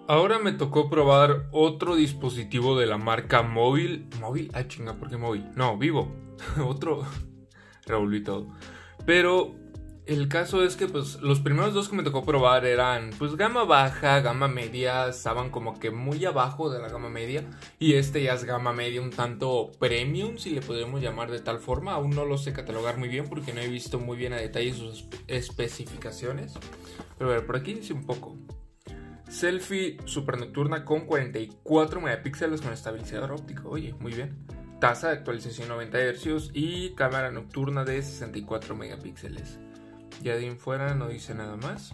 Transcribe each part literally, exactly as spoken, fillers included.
Ahora me tocó probar otro dispositivo de la marca Móvil. ¿Móvil? Ah, chinga, ¿por qué Móvil? No, Vivo. Otro. Revolví todo. Pero el caso es que pues los primeros dos que me tocó probar eran pues gama baja, gama media. Estaban como que muy abajo de la gama media. Y este ya es gama media, un tanto premium, si le podríamos llamar de tal forma. Aún no lo sé catalogar muy bien porque no he visto muy bien a detalle sus especificaciones. Pero a ver, por aquí dice un poco. Selfie super nocturna con cuarenta y cuatro megapíxeles con estabilizador óptico. Oye, muy bien. Tasa de actualización noventa hercios y cámara nocturna de sesenta y cuatro megapíxeles. Ya de ahí en fuera no dice nada más.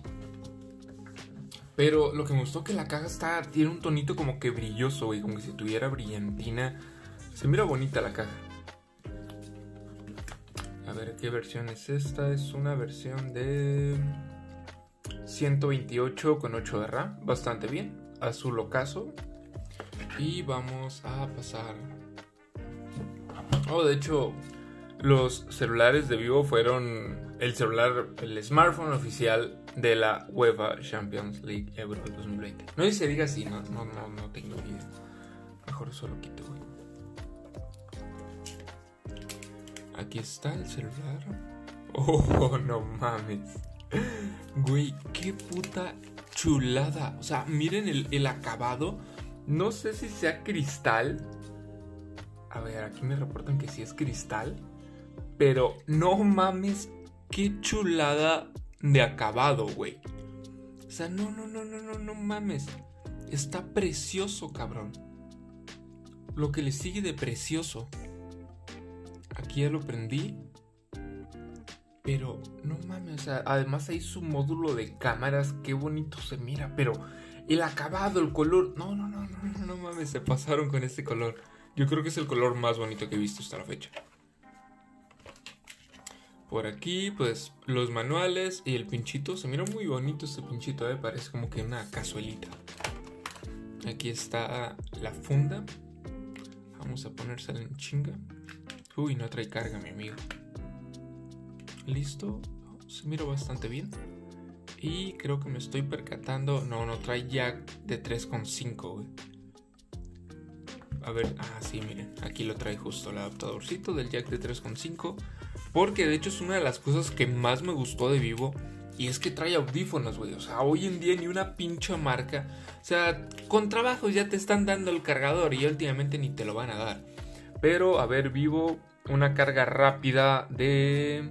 Pero lo que me gustó que la caja está, tiene un tonito como que brilloso, güey, como que si tuviera brillantina. Se mira bonita la caja. A ver, ¿qué versión es esta? Es una versión de ciento veintiocho con ocho de RAM, bastante bien, azul ocaso. Y vamos a pasar. Oh, de hecho, los celulares de Vivo fueron el celular, el smartphone oficial de la UEFA Champions League Euro dos mil veinte. No sé si se diga así, no, no, no, no tengo ni idea. Mejor solo quito, güey. Aquí está el celular. Oh, no mames. Güey, qué puta chulada. O sea, miren el, el acabado. No sé si sea cristal. A ver, aquí me reportan que sí es cristal. Pero no mames, qué chulada de acabado, güey. O sea, no, no, no, no, no, no mames. Está precioso, cabrón. Lo que le sigue de precioso. Aquí ya lo prendí. Pero no mames, o sea, además hay su módulo de cámaras, qué bonito se mira, pero el acabado, el color, no, no, no, no, no, no mames, se pasaron con este color. Yo creo que es el color más bonito que he visto hasta la fecha. Por aquí, pues, los manuales y el pinchito, se mira muy bonito este pinchito, eh, parece como que una cazuelita. Aquí está la funda, vamos a ponérsela en chinga. Uy, no trae carga, mi amigo. Listo, se mira bastante bien. Y creo que me estoy percatando. No, no trae jack de tres punto cinco, güey. A ver, ah, sí, miren. Aquí lo trae justo el adaptadorcito del jack de tres punto cinco. Porque de hecho es una de las cosas que más me gustó de Vivo. Y es que trae audífonos, güey. O sea, hoy en día ni una pinche marca. O sea, con trabajos ya te están dando el cargador. Y últimamente ni te lo van a dar. Pero, a ver, Vivo, una carga rápida de...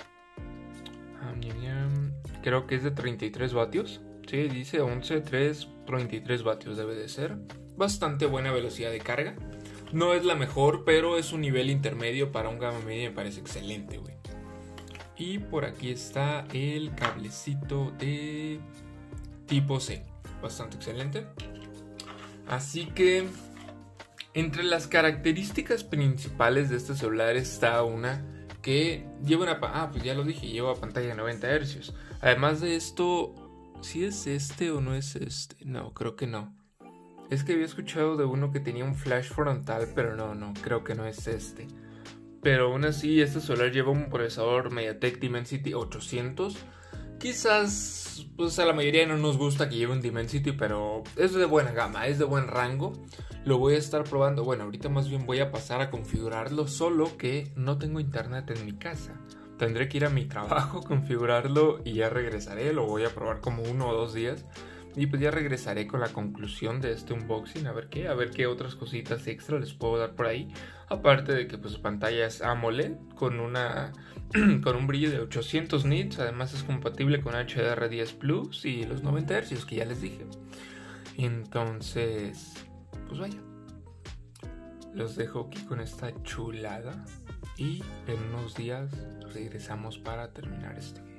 creo que es de treinta y tres vatios. Sí, dice once, tres, treinta y tres vatios debe de ser. Bastante buena velocidad de carga. No es la mejor, pero es un nivel intermedio para un gama media. Me parece excelente, güey. Y por aquí está el cablecito de tipo C. Bastante excelente. Así que entre las características principales de este celular está una... que lleva una... Ah, pues ya lo dije, lleva pantalla de noventa hercios. Además de esto, ¿sí es este o no es este? No, creo que no. Es que había escuchado de uno que tenía un flash frontal, pero no, no, creo que no es este. Pero aún así, este celular lleva un procesador MediaTek Dimensity ochocientos. Quizás, pues a la mayoría no nos gusta que lleve un Dimensity, pero es de buena gama, es de buen rango. Lo voy a estar probando, bueno, ahorita más bien voy a pasar a configurarlo, solo que no tengo internet en mi casa. Tendré que ir a mi trabajo, configurarlo y ya regresaré, lo voy a probar como uno o dos días. Y pues ya regresaré con la conclusión de este unboxing, a ver qué, a ver qué otras cositas extra les puedo dar por ahí. Aparte de que pues su pantalla es AMOLED con una con un brillo de ochocientos nits, además es compatible con H D R diez Plus y los noventa hercios que ya les dije. Entonces, pues vaya. Los dejo aquí con esta chulada y en unos días regresamos para terminar este video.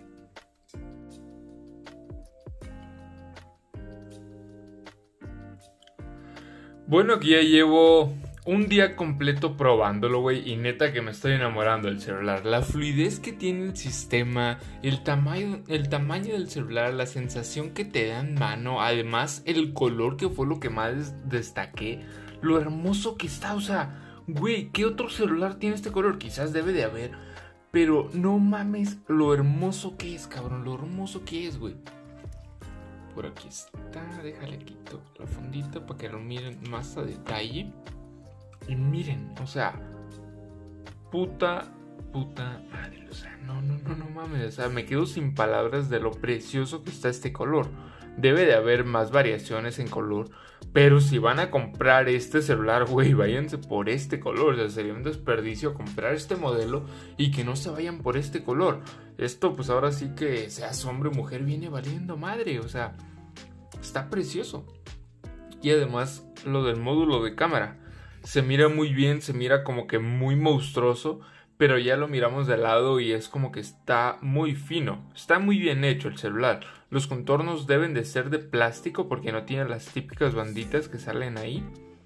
Bueno, aquí ya llevo un día completo probándolo, güey, y neta que me estoy enamorando del celular. La fluidez que tiene el sistema, el tamaño, el tamaño del celular, la sensación que te da en mano, además el color que fue lo que más destaqué, lo hermoso que está, o sea, güey, ¿qué otro celular tiene este color? Quizás debe de haber, pero no mames lo hermoso que es, cabrón, lo hermoso que es, güey. por aquí está. Déjale quito la fondita para que lo miren más a detalle. Y miren, o sea, puta, puta madre. O sea, no, no, no, no mames. O sea, me quedo sin palabras de lo precioso que está este color. Debe de haber más variaciones en color. Pero si van a comprar este celular, güey, váyanse por este color. O sea, sería un desperdicio comprar este modelo y que no se vayan por este color. Esto, pues ahora sí que seas hombre o mujer, viene valiendo madre. O sea, está precioso. Y además, lo del módulo de cámara. Se mira muy bien, se mira como que muy monstruoso. Pero ya lo miramos de lado y es como que está muy fino. Está muy bien hecho el celular. Los contornos deben de ser de plástico porque no tienen las típicas banditas que salen ahí.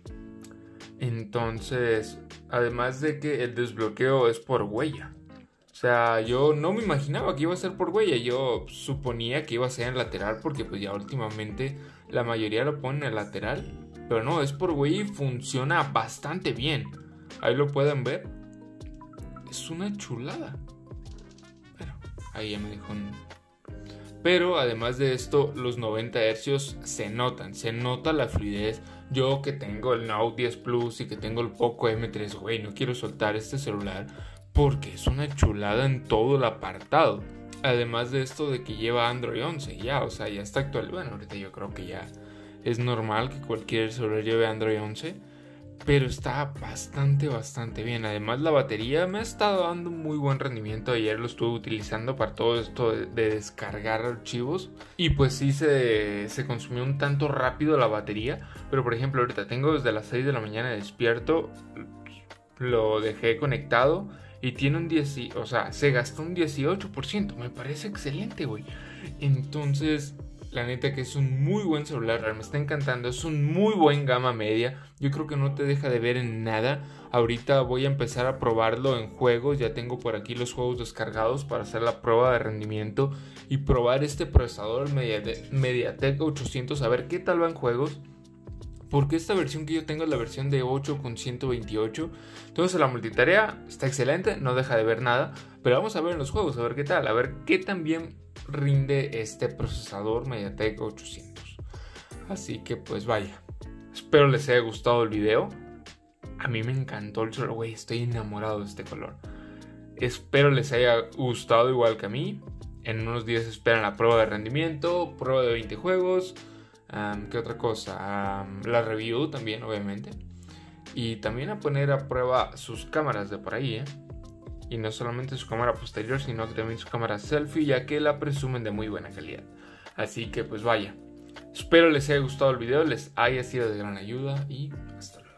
Entonces, además de que el desbloqueo es por huella. O sea, yo no me imaginaba que iba a ser por huella. Yo suponía que iba a ser en lateral porque pues ya últimamente la mayoría lo ponen en lateral. Pero no, es por huella y funciona bastante bien. Ahí lo pueden ver. Es una chulada. Bueno, ahí ya me dijo un... Pero además de esto, los noventa hercios se notan. Se nota la fluidez. Yo que tengo el Note diez Plus y que tengo el Poco eme tres, güey, no quiero soltar este celular porque es una chulada en todo el apartado. Además de esto de que lleva Android once ya, o sea, ya está actual. Bueno, ahorita yo creo que ya es normal que cualquier celular lleve Android once. Pero está bastante, bastante bien. Además la batería me ha estado dando muy buen rendimiento. Ayer lo estuve utilizando para todo esto de, de descargar archivos. Y pues sí se, se consumió un tanto rápido la batería. Pero por ejemplo ahorita tengo desde las seis de la mañana despierto. Lo dejé conectado. Y tiene un diez, o sea, se gastó un dieciocho por ciento. Me parece excelente, güey. Entonces... La neta que es un muy buen celular, me está encantando, es un muy buen gama media, yo creo que no te deja de ver en nada. Ahorita voy a empezar a probarlo en juegos, ya tengo por aquí los juegos descargados para hacer la prueba de rendimiento y probar este procesador MediaTek ochocientos, a ver qué tal va en juegos. Porque esta versión que yo tengo es la versión de ocho con ciento veintiocho. Entonces la multitarea está excelente, no deja de ver nada. Pero vamos a ver en los juegos, a ver qué tal, a ver qué tan bien rinde este procesador MediaTek ochocientos. Así que pues vaya, espero les haya gustado el video. A mí me encantó el celular, güey, estoy enamorado de este color. Espero les haya gustado igual que a mí. En unos días esperan la prueba de rendimiento, prueba de veinte juegos. Um, ¿Qué otra cosa? Um, la review también, obviamente. Y también a poner a prueba sus cámaras de por ahí, ¿eh? Y no solamente su cámara posterior, sino que también su cámara selfie, ya que la presumen de muy buena calidad. Así que pues vaya. Espero les haya gustado el video, les haya sido de gran ayuda y hasta luego.